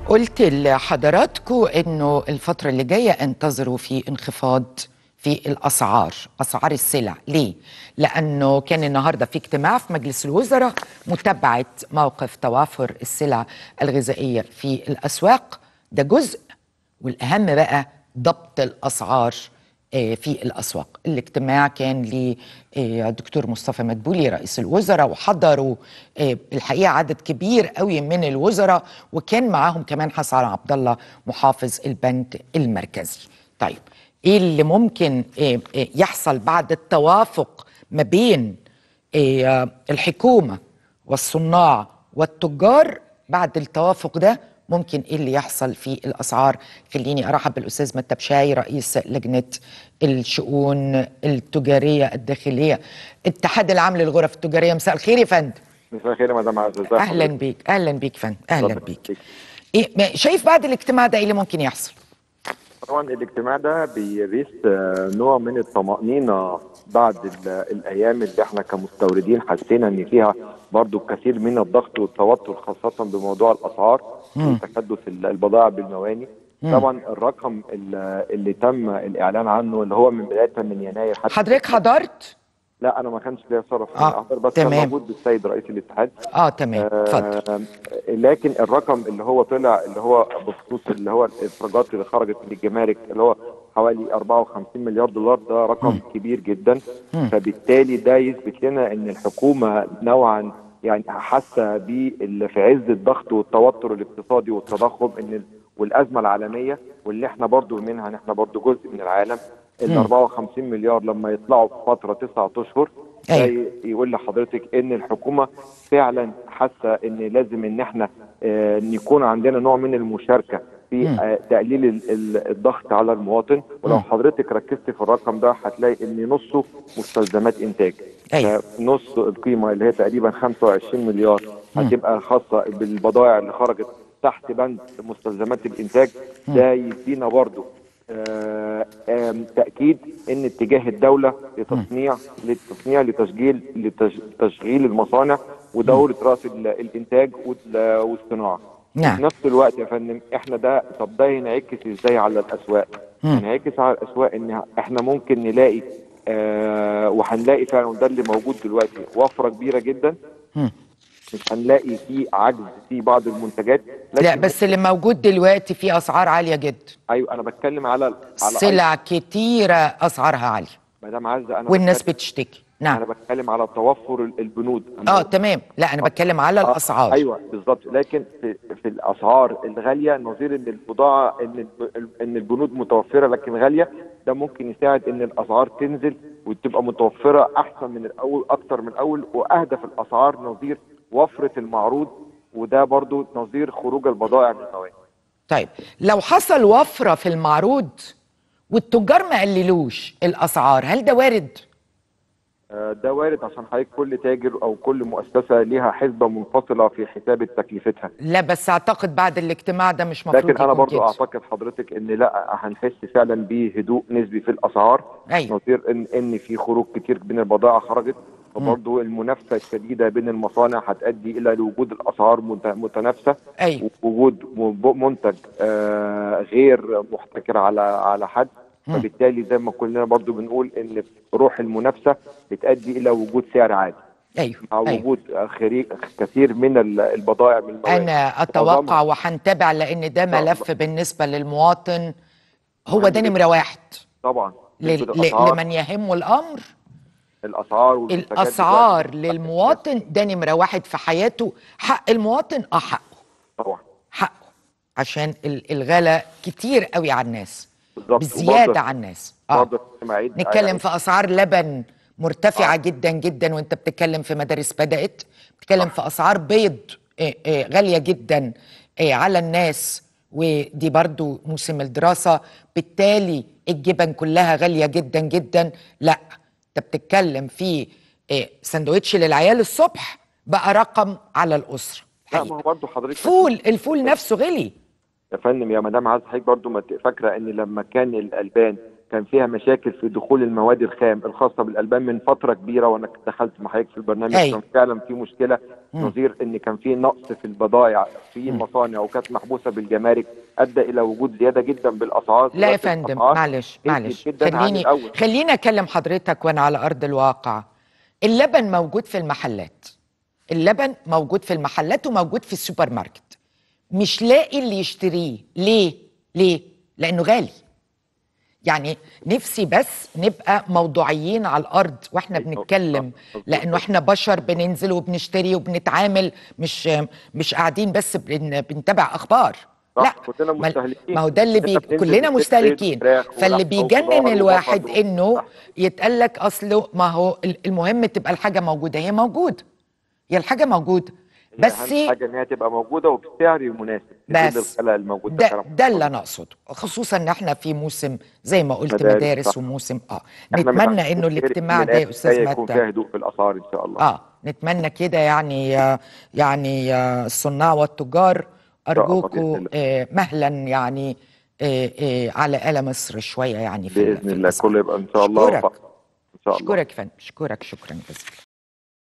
قلت لحضراتكم انه الفترة اللي جاية انتظروا في انخفاض في الاسعار، اسعار السلع. ليه؟ لانه كان النهارده في اجتماع في مجلس الوزراء متابعة موقف توافر السلع الغذائية في الاسواق، ده جزء، والاهم بقى ضبط الاسعار في الأسواق. الاجتماع كان لدكتور مصطفى مدبولي رئيس الوزراء، وحضروا الحقيقة عدد كبير قوي من الوزراء، وكان معاهم كمان حسن عبد الله محافظ البنك المركزي. طيب ايه اللي ممكن يحصل بعد التوافق ما بين الحكومة والصناع والتجار؟ بعد التوافق ده ممكن ايه اللي يحصل في الاسعار؟ خليني ارحب بالاستاذ متى بشاي رئيس لجنه الشؤون التجاريه الداخليه، الاتحاد العام للغرف التجاريه. مساء الخير يا فندم. مساء الخير يا مدام عزة، ازي اهلا حضرتك؟ بيك، اهلا بيك فندم، اهلا ربنا بيك. يخليك. إيه شايف بعد الاجتماع ده ايه اللي ممكن يحصل؟ طبعا الاجتماع ده بيريث نوع من الطمأنينة بعد الايام اللي احنا كمستوردين حسينا ان فيها برضو كثير من الضغط والتوتر، خاصة بموضوع الاسعار وتكدس البضائع بالمواني. طبعا الرقم اللي تم الاعلان عنه اللي هو من بداية من يناير حتى حضرتك حضرت؟ لا، انا ما كانش ليا شرف اني احضر، بس كان تمام. موجود بالسيد رئيس الاتحاد. تمام، اتفضل. لكن الرقم اللي هو طلع اللي هو بخصوص اللي هو الافراجات اللي خرجت من الجمارك اللي هو حوالي 54 مليار دولار، ده رقم كبير جدا. فبالتالي ده يثبت لنا ان الحكومه نوعا يعني حاسه في عز الضغط والتوتر الاقتصادي والتضخم ان والازمه العالميه، واللي احنا برضو منها، احنا برضو جزء من العالم. ال 54 مليار لما يطلعوا في فتره 9 اشهر، ده يقول لحضرتك ان الحكومه فعلا حاسه ان لازم ان احنا يكون عندنا نوع من المشاركه في تقليل الضغط على المواطن. ولو حضرتك ركزت في الرقم ده هتلاقي ان نصه مستلزمات انتاج. نص القيمه اللي هي تقريبا 25 مليار هتبقى خاصه بالبضائع اللي خرجت تحت بند مستلزمات الانتاج. ده يدينا برضه تأكيد ان اتجاه الدولة للتصنيع لتشغيل المصانع ودورة رأس الانتاج والصناعة. نعم. وفي نفس الوقت يا فندم احنا ده ينعكس ازاي على الاسواق؟ ينعكس على الاسواق ان احنا ممكن نلاقي وهنلاقي فعلا، وده اللي موجود دلوقتي، وفرة كبيرة جدا. مش هنلاقي فيه عجز في بعض المنتجات، لكن لا بس اللي موجود دلوقتي فيه اسعار عاليه جدا. ايوه، انا بتكلم على سلع كتيره اسعارها عاليه مدام عزة. والناس بتشتكي. نعم، انا بتكلم على توفر البنود. تمام. لا انا بتكلم على الاسعار. ايوه بالظبط. لكن في الاسعار الغاليه، نظير ان البضاعه ان البنود متوفره لكن غاليه، ده ممكن يساعد ان الاسعار تنزل وتبقى متوفره احسن من الاول، اكتر من الاول، واهدى في الاسعار، نظير وفره المعروض، وده برضو نظير خروج البضائع من الموانئ. طيب لو حصل وفره في المعروض والتجار ما قللوش الاسعار، هل ده وارد؟ ده وارد، عشان حضرتك كل تاجر او كل مؤسسه ليها حسبه منفصله في حساب تكلفتها. لا بس اعتقد بعد الاجتماع ده مش مفروض لكن انا يكون برضو كده. اعتقد حضرتك ان لا، هنحس فعلا بهدوء نسبي في الاسعار. أيوة. نظير ان في خروج كتير من البضائع خرجت، وبرضو المنافسه الشديده بين المصانع هتؤدي الى وجود الاسعار متنافسه. أيوة. وجود منتج غير محتكر على حد. فبالتالي زي ما كلنا برضو بنقول ان روح المنافسه بتؤدي الى وجود سعر عالي. أيوة. مع وجود كثير من البضائع من المواد. أنا أتوقع وهنتابع، لأن ده ملف بالنسبة للمواطن هو ده نمرة واحد. طبعا لمن يهمه الأمر. الأسعار للمواطن ده نمرة واحد في حياته. حق المواطن حقه. طبعا حقه، عشان الغلا كتير قوي على الناس، بزيادة على الناس. نتكلم في أسعار لبن مرتفعة جدا جدا، وانت بتتكلم في مدارس بدأت، بتتكلم في أسعار بيض غالية جدا على الناس، ودي برضو موسم الدراسة، بالتالي الجبن كلها غالية جدا جدا. لا، انت بتتكلم في سندوتش للعيال الصبح بقى رقم على الأسرة. لا، ما هو برضه حضرتك الفول نفسه غلي يا فندم. يا مدام عايز حضرتك برضه ما فاكره ان لما كان الالبان كان فيها مشاكل في دخول المواد الخام الخاصه بالالبان من فتره كبيره، وانا دخلت مع حضرتك في البرنامج كان فعلا في مشكله نظير ان كان في نقص في البضائع في المصانع وكانت محبوسه بالجمارك، ادى الى وجود زياده جدا بالاسعار. لا يا فندم، معلش خليني اكلم حضرتك وانا على ارض الواقع. اللبن موجود في المحلات، اللبن موجود في المحلات وموجود في السوبر ماركت، مش لاقي اللي يشتريه. ليه؟ لانه غالي. يعني نفسي بس نبقى موضوعيين على الارض واحنا بنتكلم، لانه احنا بشر بننزل وبنشتري وبنتعامل، مش قاعدين بس بنتابع اخبار. لا، كلنا مستهلكين، ما هو ده اللي كلنا مستهلكين. فاللي بيجنن الواحد انه يتقال لك اصله ما هو المهم تبقى الحاجه موجوده. هي موجوده، هي الحاجه موجوده، بس اهم حاجه ان هي تبقى موجوده وبسعر مناسب في ظل الغلاء الموجود. ده اللي انا اقصده، خصوصا ان احنا في موسم زي ما قلت مدارس وموسم نتمنى انه الاجتماع ده يا استاذ يكون فيها هدوء في الاسعار ان شاء الله. نتمنى كده. يعني الصناع والتجار ارجوكوا مهلا يعني على آل مصر شويه يعني باذن الله كله يبقى ان شاء الله. اشكرك فندم، اشكرك شكرا جزيلا.